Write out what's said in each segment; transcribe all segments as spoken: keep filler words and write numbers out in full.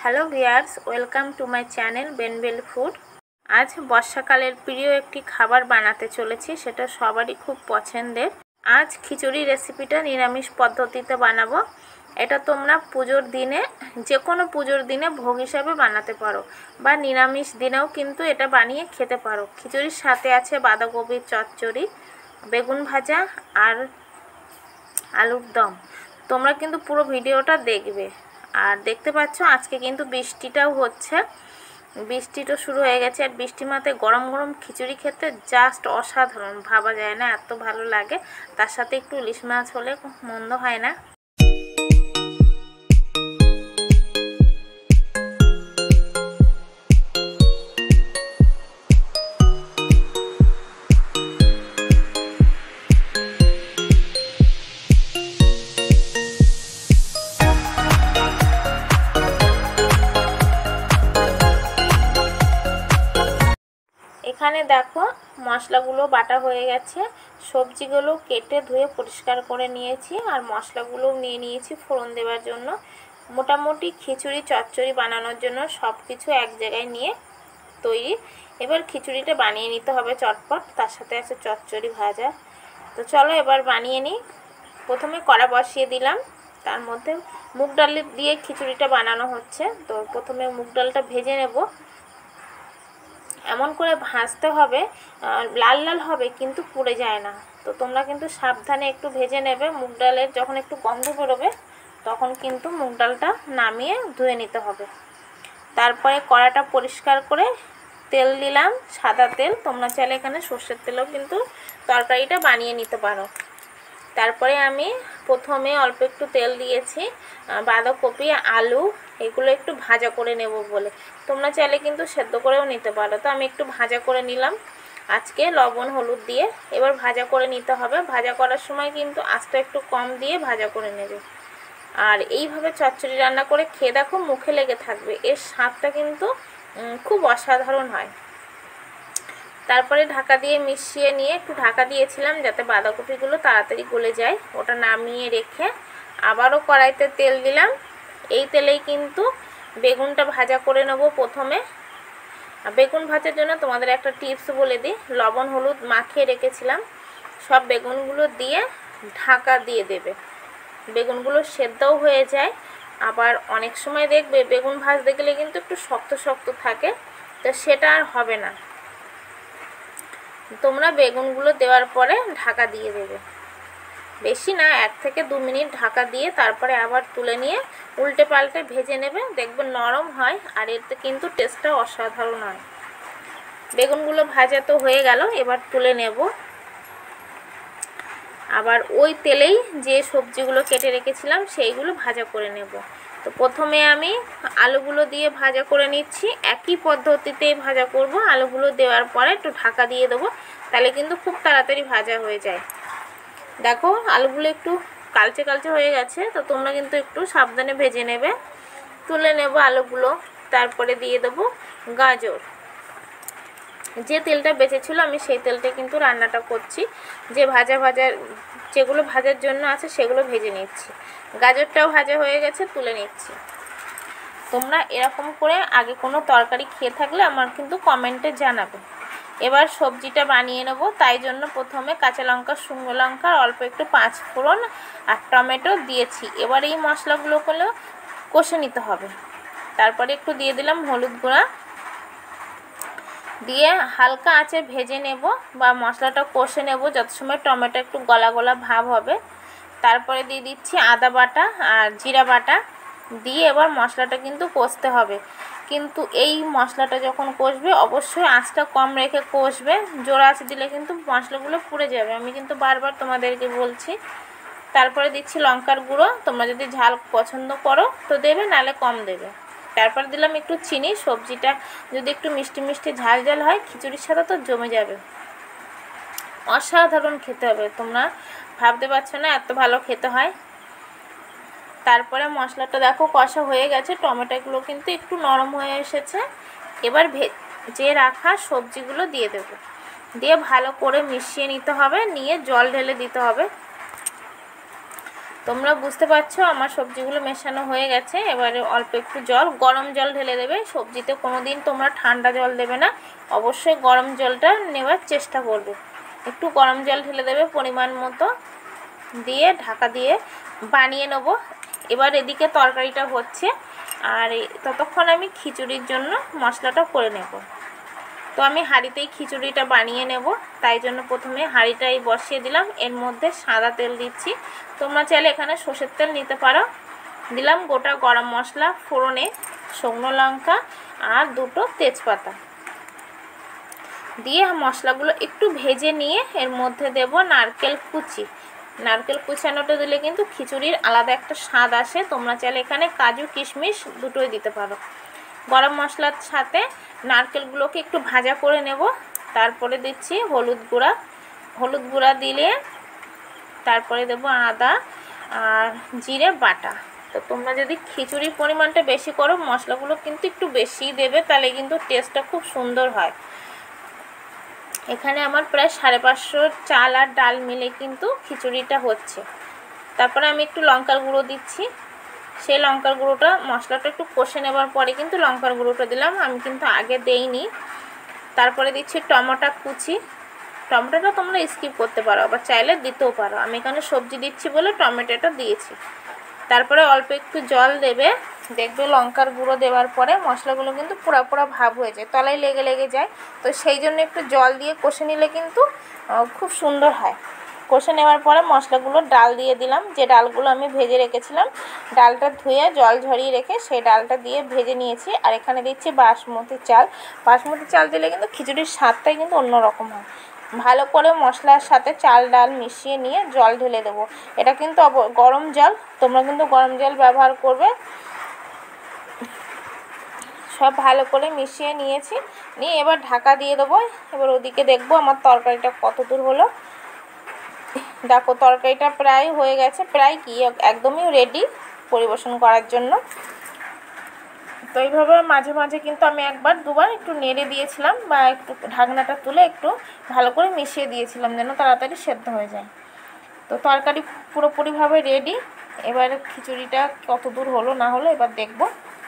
Hello viewers, welcome to my channel বেনভিলফুড। আজ বর্ষাকালের প্রিয় একটি খাবার বানাতে চলেছি, সেটা সবারই খুব পছন্দের। আজ খিচুড়ি রেসিপিটা নিরামিষ পদ্ধতিতে বানাবো। এটা তোমরা পুজোর দিনে, যে কোনো পুজোর দিনে ভোগ হিসাবে বানাতে পারো, বা নিরামিষ দিনেও কিন্তু এটা বানিয়ে খেতে পারো। খিচুড়ির সাথে আছে বাঁধাকপির চচ্চড়ি, বেগুন ভাজা আর আলুর দম। তোমরা কিন্তু পুরো ভিডিওটা দেখবে। আর দেখতে পাচ্ছ আজকে কিন্তু বৃষ্টিটাও হচ্ছে, বৃষ্টিটা শুরু হয়ে গেছে। আর বৃষ্টির মাথায় গরম গরম খিচুড়ি খেতে জাস্ট অসাধারণ, ভাবা যায় না, এত ভালো লাগে। তার সাথে একটু ইলিশ মাছ হলে মন্দ হয় না। এখানে দেখো মশলাগুলো বাটা হয়ে গেছে, সবজিগুলো কেটে ধুয়ে পরিষ্কার করে নিয়েছি, আর মশলাগুলো নিয়ে নিয়েছি ফোড়ন দেওয়ার জন্য। মোটামুটি খিচুড়ি চচ্চড়ি বানানোর জন্য সব কিছু এক জায়গায় নিয়ে তৈরি। এবার খিচুড়িটা বানিয়ে নিতে হবে চটপট, তার সাথে আছে চচ্চড়ি ভাজা। তো চলো এবার বানিয়ে নিই। প্রথমে কড়া বসিয়ে দিলাম, তার মধ্যে মুগ ডাল দিয়ে খিচুড়িটা বানানো হচ্ছে। তো প্রথমে মুগ ডালটা ভেজে নেব। এমন করে ভাজতে হবে, লাল লাল হবে কিন্তু পুড়ে যায় না। তো তোমরা কিন্তু সাবধানে একটু ভেজে নেবে। মুগ ডালের যখন একটু গন্ধ বেরোবে তখন কিন্তু মুগ ডালটা নামিয়ে ধুয়ে নিতে হবে। তারপরে কড়াটা পরিষ্কার করে তেল দিলাম, সাদা তেল। তোমরা চাইলে এখানে সর্ষের তেলও কিন্তু তরকারিটা বানিয়ে নিতে পারো। তারপরে আমি প্রথমে অল্প একটু তেল দিয়েছি, বাঁধাকপি আলু এগুলো একটু ভাজা করে নেব বলে। তোমরা চাইলে কিন্তু সেদ্ধ করেও নিতে পারো। তো আমি একটু ভাজা করে নিলাম আজকে, লবণ হলুদ দিয়ে। এবার ভাজা করে নিতে হবে। ভাজা করার সময় কিন্তু আঁচটা একটু কম দিয়ে ভাজা করে নেবে। আর এইভাবে চচ্চড়ি রান্না করে খেয়ে দেখো, মুখে লেগে থাকবে। এর স্বাদটা কিন্তু খুব অসাধারণ হয়। তারপরে ঢাকা দিয়ে মিশিয়ে নিয়ে, একটু ঢাকা দিয়েছিলাম যাতে বাঁধাকপিগুলো তাড়াতাড়ি গলে যায়। ওটা নামিয়ে রেখে আবারও কড়াইতে তেল দিলাম। এই তেলেই কিন্তু বেগুনটা ভাজা করে নেব প্রথমে। বেগুন ভাজার জন্য তোমাদের একটা টিপস বলে দিই। লবণ হলুদ মাখিয়ে রেখেছিলাম, সব বেগুনগুলো দিয়ে ঢাকা দিয়ে দেবে। বেগুনগুলো সেদ্ধও হয়ে যায়। আবার অনেক সময় দেখবে বেগুন ভাজতে গেলে কিন্তু একটু শক্ত শক্ত থাকে, তো সেটা আর হবে না। তোমরা বেগুনগুলো দেওয়ার পরে ঢাকা দিয়ে দেবে। বেশি না, এক থেকে দু মিনিট ঢাকা দিয়ে তারপরে আবার তুলে নিয়ে উল্টে পাল্টে ভেজে নেবে। দেখবে নরম হয়, আর এতে কিন্তু টেস্টটা অসাধারণ হয়। বেগুনগুলো ভাজা তো হয়ে গেল, এবার তুলে নেব। আবার ওই তেলেই যে সবজিগুলো কেটে রেখেছিলাম সেইগুলো ভাজা করে নেব। তো প্রথমে আমি আলুগুলো দিয়ে ভাজা করে নিচ্ছি। একই পদ্ধতিতেই ভাজা করব। আলুগুলো দেওয়ার পরে একটু ঢাকা দিয়ে দেবো, তাহলে কিন্তু খুব তাড়াতাড়ি ভাজা হয়ে যায়। দেখো আলুগুলো একটু কালচে কালচে হয়ে গেছে, তো তোমরা কিন্তু একটু সাবধানে ভেজে নেবে। তুলে নেব আলুগুলো। তারপরে দিয়ে দেবো গাজর। যে তেলটা বেঁচেছিল আমি সেই তেলটা কিন্তু রান্নাটা করছি। যে ভাজা ভাজা যেগুলো ভাজার জন্য আছে সেগুলো ভেজে নিচ্ছি। গাজরটাও ভাজা হয়ে গেছে, তুলে নিচ্ছি। তোমরা এরকম করে আগে কোনো তরকারি খেয়ে থাকলে আমার কিন্তু কমেন্টে জানাবে। এবার সবজিটা বানিয়ে নেব। তাই জন্য প্রথমে কাঁচা লঙ্কা, শুকনো লঙ্কা, অল্প একটু পাঁচ ফোড়ন আর টমেটো দিয়েছি। এবার এই মশলাগুলোগুলো কষে নিতে হবে। তারপরে একটু দিয়ে দিলাম হলুদ গুঁড়া, দিয়ে হালকা আঁচে ভেজে নেব বা মশলাটা কষে নেব যত সময় টমেটো একটু গলা গলা ভাব হবে। তারপরে দিয়ে দিচ্ছি আদা বাটা আর জিরা বাটা দিয়ে এবার মশলাটা কিন্তু কষতে হবে। কিন্তু এই মশলাটা যখন কষবে অবশ্যই আঁচটা কম রেখে কষবে। জোর আঁচ দিলে কিন্তু মশলাগুলো পুড়ে যাবে, আমি কিন্তু বারবার তোমাদেরকে বলছি। তারপরে দিচ্ছি লঙ্কার গুঁড়ো। তোমরা যদি ঝাল পছন্দ করো তো দেবে, নাহলে কম দেবে। তারপর দিলাম একটু চিনি। সবজিটা যদি একটু মিষ্টি মিষ্টি ঝাল ঝাল হয় খিচুড়ির সাথে তো জমে যাবে, অসাধারণ খেতে হবে। তোমরা ভাবতে পারছো না এত ভালো খেতে হয়। তারপরে মশলাটা দেখো কষা হয়ে গেছে, টমেটোগুলো কিন্তু একটু নরম হয়ে এসেছে। এবার ভেজে রাখা সবজিগুলো দিয়ে দেবো, দিয়ে ভালো করে মিশিয়ে নিতে হবে, নিয়ে জল ঢেলে দিতে হবে। তোমরা বুঝতে পারছো আমার সবজিগুলো মেশানো হয়ে গেছে। এবারে অল্প একটু জল, গরম জল ঢেলে দেবে। সবজিতে কোনো দিন তোমরা ঠান্ডা জল দেবে না, অবশ্যই গরম জলটা নেওয়ার চেষ্টা করবে। একটু গরম জল ঢেলে দেবে পরিমাণ মতো, দিয়ে ঢাকা দিয়ে বানিয়ে নেব। এবার এদিকে তরকারিটা হচ্ছে, আর ততক্ষণ আমি খিচুড়ির জন্য মশলাটা করে নেব। তো আমি হাঁড়িতেই খিচুড়িটা বানিয়ে নেব, তাই জন্য প্রথমে হাঁড়িটাই বসিয়ে দিলাম। এর মধ্যে সাদা তেল দিচ্ছি, তোমরা চাইলে এখানে সর্ষের তেল নিতে পারো। দিলাম গোটা গরম মশলা ফোড়নে, শুকনো লঙ্কা আর দুটো তেজপাতা দিয়ে মশলাগুলো একটু ভেজে নিয়ে এর মধ্যে দেব নারকেল কুচি। নারকেল কুচানোটা দিলে কিন্তু খিচুড়ির আলাদা একটা স্বাদ আসে। তোমরা চাইলে এখানে কাজু কিশমিশ দুটোই দিতে পারো। গরম মশলার সাথে নারকেলগুলোকে একটু ভাজা করে নেব। তারপরে দিচ্ছি হলুদ গুঁড়া, হলুদ গুঁড়া দিলে তারপরে দেব আদা আর জিরে বাটা। তো তোমরা যদি খিচুড়ির পরিমাণটা বেশি করো, মশলাগুলো কিন্তু একটু বেশিই দেবে, তাহলে কিন্তু টেস্টটা খুব সুন্দর হয়। এখানে আমার প্রায় সাড়ে পাঁচশো চাল আর ডাল মিলে কিন্তু খিচুড়িটা হচ্ছে। তারপরে আমি একটু লঙ্কার গুঁড়ো দিচ্ছি। সেই লঙ্কার গুঁড়োটা মশলাটা একটু কষে নেবার পরে কিন্তু লঙ্কার গুঁড়োটা দিলাম, আমি কিন্তু আগে দেইনি। তারপরে দিচ্ছি টমেটো কুচি। টমেটোটা তোমরা স্কিপ করতে পারো, আবার চাইলে দিতেও পারো। আমি এখানে সবজি দিচ্ছি বলে টমেটোটা দিয়েছি। তারপরে অল্প একটু জল দেবে। দেখবে লঙ্কার গুঁড়ো দেওয়ার পরে মশলাগুলো কিন্তু পুরা পুরা ভাব হয়ে যায়, তলায় লেগে লেগে যায়। তো সেই জন্য একটু জল দিয়ে কষে নিলে কিন্তু খুব সুন্দর হয়। কষে নেওয়ার পরে মশলাগুলো ডাল দিয়ে দিলাম, যে ডালগুলো আমি ভেজে রেখেছিলাম। ডালটা ধুয়ে জল ঝরিয়ে রেখে সেই ডালটা দিয়ে ভেজে নিয়েছি। আর এখানে দিচ্ছি বাসমতি চাল। বাসমতি চাল দিলে কিন্তু খিচুড়ির স্বাদটাই কিন্তু অন্যরকম হয়। ভালো করে মশলার সাথে চাল ডাল মিশিয়ে নিয়ে জল ঢেলে দেবো। এটা কিন্তু গরম জল, তোমরা কিন্তু গরম জল ব্যবহার করবে। সব ভালো করে মিশিয়ে নিয়েছি, নিয়ে এবার ঢাকা দিয়ে দেবো। এবার ওদিকে দেখবো আমার তরকারিটা কত দূর হলো। দেখো তরকারিটা প্রায় হয়ে গেছে, প্রায় কি একদমই রেডি পরিবেশন করার জন্য। তো এইভাবে মাঝে মাঝে কিন্তু আমি একবার দুবার একটু নেড়ে দিয়েছিলাম, বা একটু ঢাকনাটা তুলে একটু ভালো করে মিশিয়ে দিয়েছিলাম যেন তাড়াতাড়ি সেদ্ধ হয়ে যায়। তো তরকারি পুরোপুরিভাবে রেডি। এবার খিচুড়িটা কত দূর হলো না হলো এবার দেখব।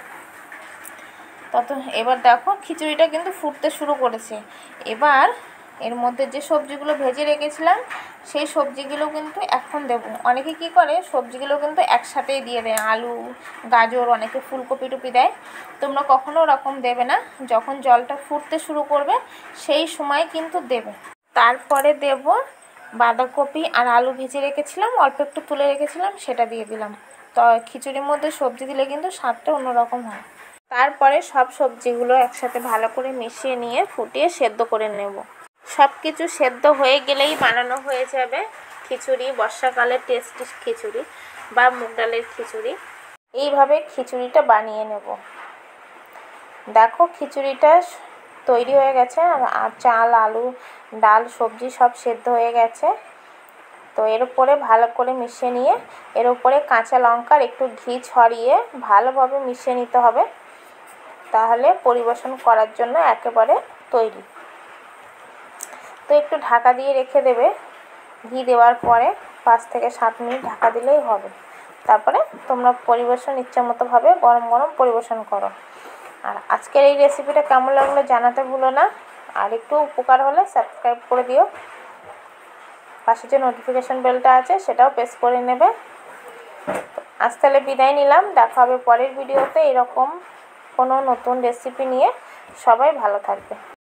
তত এবার দেখো খিচুড়িটা কিন্তু ফুটতে শুরু করেছে। এবার এর মধ্যে যে সবজিগুলো ভেজে রেখেছিলাম সেই সবজিগুলো কিন্তু এখন দেবো। অনেকে কি করে সবজিগুলো কিন্তু একসাথেই দিয়ে দেয়, আলু গাজর, অনেকে ফুলকপি টুপি দেয়। তোমরা কখনো ওরকম দেবে না, যখন জলটা ফুটতে শুরু করবে সেই সময় কিন্তু দেবে। তারপরে দেব বাঁধাকপি আর আলু ভেজে রেখেছিলাম, অল্প একটু তুলে রেখেছিলাম, সেটা দিয়ে দিলাম। তো খিচুড়ির মধ্যে সবজি দিলে কিন্তু স্বাদটা অন্যরকম হয়। তারপরে সব সবজিগুলো একসাথে ভালো করে মিশিয়ে নিয়ে ফুটিয়ে সেদ্ধ করে নেব। সব কিছু সেদ্ধ হয়ে গেলেই বানানো হয়ে যাবে খিচুড়ি, বর্ষাকালের টেস্টি খিচুড়ি বা মুগ ডালের খিচুড়ি। এইভাবে খিচুড়িটা বানিয়ে নেব। দেখো খিচুড়িটা তৈরি হয়ে গেছে, আর চাল আলু ডাল সবজি সব সেদ্ধ হয়ে গেছে। তো এর উপরে ভালো করে মিশিয়ে নিয়ে এর উপরে কাঁচা লঙ্কার একটু ঘি ছড়িয়ে ভালোভাবে মিশিয়ে নিতে হবে, তাহলে পরিবেশন করার জন্য একেবারে তৈরি। তো একটু ঢাকা দিয়ে রেখে দেবে। ঘি দেওয়ার পরে পাঁচ থেকে সাত মিনিট ঢাকা দিলেই হবে। তারপরে তোমরা পরিবেশন ইচ্ছা মতোভাবে গরম গরম পরিবেশন করো। আর আজকের এই রেসিপিটা কেমন লাগলো জানাতে ভুলো না। আর একটু উপকার হলে সাবস্ক্রাইব করে দিও। পাশে যে নোটিফিকেশান বেলটা আছে সেটাও প্রেস করে নেবে। আজ তাহলে বিদায় নিলাম, দেখা হবে পরের ভিডিওতে এরকম কোনো নতুন রেসিপি নিয়ে। সবাই ভালো থাকবে।